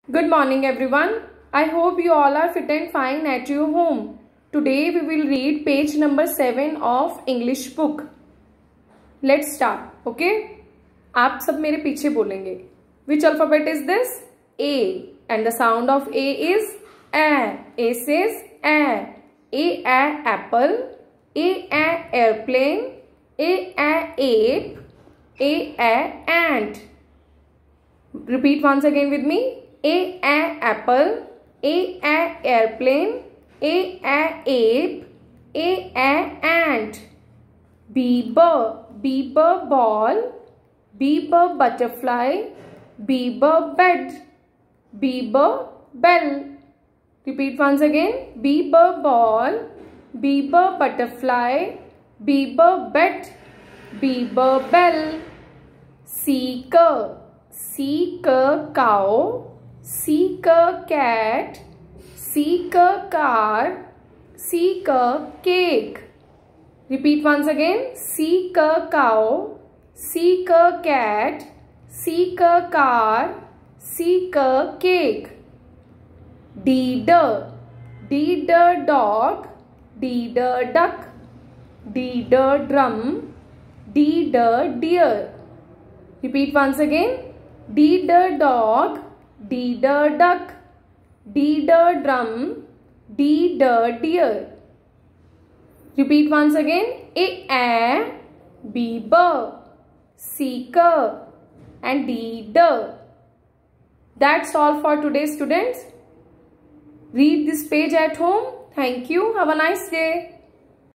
Good morning everyone. I hope you all are fit and fine at your home. Today we will read page number 7 of English book. Let's start. Okay? आप सब मेरे पीछे बोलेंगे. Which alphabet is this? A. And the sound of A is A. A says A. A apple. A airplane. A ape. A ant. Repeat once again with me. A apple, A airplane, A ape, A ant. B ball, B butterfly, B bed, B bell. Repeat once again. B ball, B butterfly, B bed, B bell. C cow, C cat, C car, C cake. Repeat once again. C cow, C cat, C car, C cake. D dog, D duck, D drum, D deer. Repeat once again. D dog, D duck, D drum, D deer. Repeat once again. A B C and D. That's all for today, students. Read this page at home. Thank you. Have a nice day.